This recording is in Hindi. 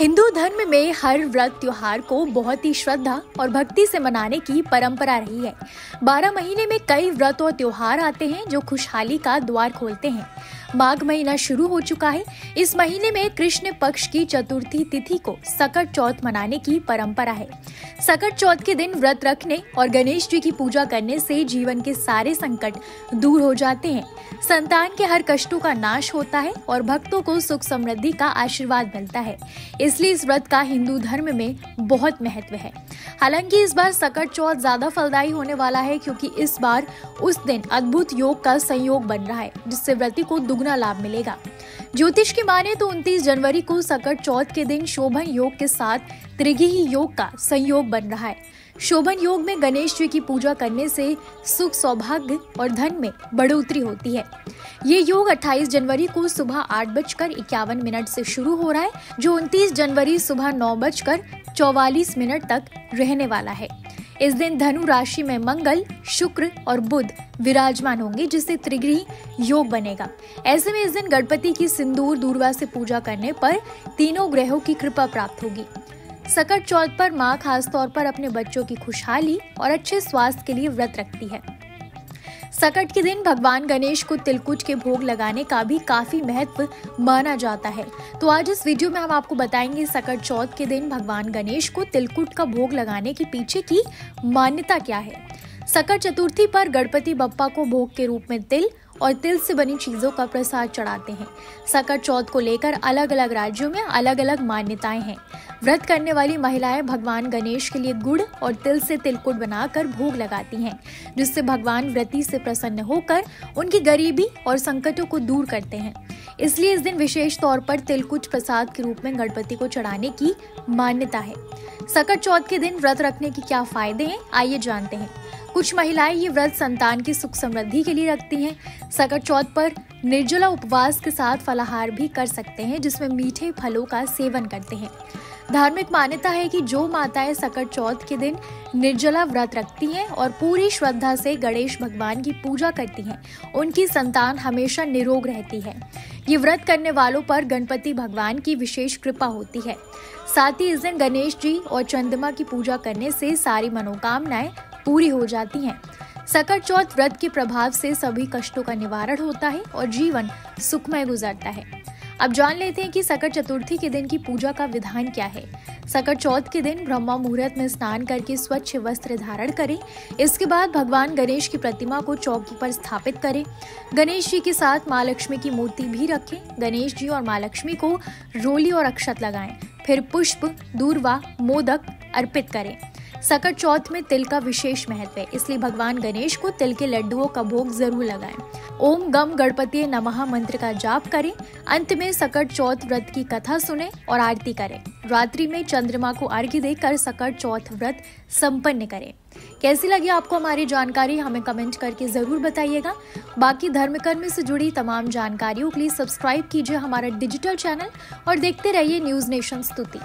हिंदू धर्म में हर व्रत त्योहार को बहुत ही श्रद्धा और भक्ति से मनाने की परंपरा रही है। 12 महीने में कई व्रत और त्योहार आते हैं जो खुशहाली का द्वार खोलते हैं। माघ महीना शुरू हो चुका है। इस महीने में कृष्ण पक्ष की चतुर्थी तिथि को सकट चौथ मनाने की परंपरा है। सकट चौथ के दिन व्रत रखने और गणेश जी की पूजा करने से जीवन के सारे संकट दूर हो जाते हैं, संतान के हर कष्टों का नाश होता है और भक्तों को सुख समृद्धि का आशीर्वाद मिलता है। इसलिए इस व्रत का हिंदू धर्म में बहुत महत्व है। हालांकि इस बार सकट चौथ ज्यादा फलदायी होने वाला है, क्योंकि इस बार उस दिन अद्भुत योग का संयोग बन रहा है, जिससे व्रती को दुगना लाभ मिलेगा। ज्योतिष की माने तो 29 जनवरी को सकट चौथ के दिन शोभन योग के साथ त्रिगुणी योग का संयोग बन रहा है। शोभन योग में गणेश जी की पूजा करने से सुख, सौभाग्य और धन में बढ़ोतरी होती है। ये योग 28 जनवरी को सुबह 8:51 से शुरू हो रहा है, जो 29 जनवरी सुबह 9:44 तक रहने वाला है। इस दिन धनु राशि में मंगल, शुक्र और बुध विराजमान होंगे, जिससे त्रिगुणी योग बनेगा। ऐसे में इस दिन गणपति की सिंदूर दूर्वा से पूजा करने पर तीनों ग्रहों की कृपा प्राप्त होगी। सकट चौथ पर माँ खास तौर पर अपने बच्चों की खुशहाली और अच्छे स्वास्थ्य के लिए व्रत रखती है। सकट के दिन भगवान गणेश को तिलकुट के भोग लगाने का भी काफी महत्व माना जाता है। तो आज इस वीडियो में हम आपको बताएंगे सकट चौथ के दिन भगवान गणेश को तिलकुट का भोग लगाने के पीछे की मान्यता क्या है। सकट चतुर्थी पर गणपति बप्पा को भोग के रूप में तिल और तिल से बनी चीजों का प्रसाद चढ़ाते हैं। सकट चौथ को लेकर अलग अलग राज्यों में अलग अलग मान्यताएं हैं। व्रत करने वाली महिलाएं भगवान गणेश के लिए गुड़ और तिल से तिलकुट बनाकर भोग लगाती हैं, जिससे भगवान व्रती से प्रसन्न होकर उनकी गरीबी और संकटों को दूर करते हैं। इसलिए इस दिन विशेष तौर पर तिलकुट प्रसाद के रूप में गणपति को चढ़ाने की मान्यता है। सकट चौथ के दिन व्रत रखने के क्या फायदे हैं, आइए जानते हैं। कुछ महिलाएं ये व्रत संतान की सुख समृद्धि के लिए रखती हैं। सकट चौथ पर निर्जला उपवास के साथ फलाहार भी कर सकते हैं, जिसमें मीठे फलों का सेवन करते हैं। धार्मिक मान्यता है कि जो माताएं सकट चौथ के दिन निर्जला व्रत रखती हैं और पूरी श्रद्धा से गणेश भगवान की पूजा करती हैं, उनकी संतान हमेशा निरोग रहती है। ये व्रत करने वालों पर गणपति भगवान की विशेष कृपा होती है। साथ ही इस दिन गणेश जी और चंद्रमा की पूजा करने से सारी मनोकामनाएं पूरी हो जाती हैं। सकट चौथ व्रत के प्रभाव से सभी कष्टों का निवारण होता है और जीवन सुखमय गुजरता है। अब जान लेते हैं कि सकट चतुर्थी के दिन की पूजा का विधान क्या है। सकट चौथ के दिन ब्रह्म मुहूर्त में स्नान करके स्वच्छ वस्त्र धारण करें। इसके बाद भगवान गणेश की प्रतिमा को चौकी पर स्थापित करें। गणेश जी के साथ माँ लक्ष्मी की मूर्ति भी रखें। गणेश जी और माँ लक्ष्मी को रोली और अक्षत लगाएं, फिर पुष्प, दूर्वा, मोदक अर्पित करें। सकट चौथ में तिल का विशेष महत्व है, इसलिए भगवान गणेश को तिल के लड्डुओं का भोग जरूर लगाएं। ओम गम गणपति नमः मंत्र का जाप करें। अंत में सकट चौथ व्रत की कथा सुने और आरती करें। रात्रि में चंद्रमा को अर्घ्य देकर सकट चौथ व्रत संपन्न करें। कैसी लगी आपको हमारी जानकारी, हमें कमेंट करके जरूर बताइएगा। बाकी धर्म कर्म से जुड़ी तमाम जानकारियों के लिए सब्सक्राइब कीजिए हमारा डिजिटल चैनल और देखते रहिए न्यूज नेशन स्तुति।